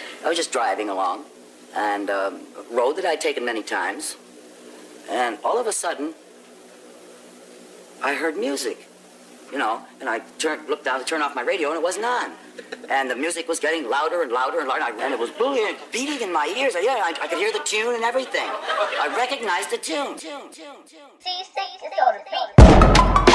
I was just driving along, and a road that I'd taken many times, and all of a sudden, I heard music, you know, and I looked down to turn off my radio, and it wasn't on. And the music was getting louder and louder and louder, and it was beating in my ears. I could hear the tune and everything. I recognized the tune. C6 is on repeat.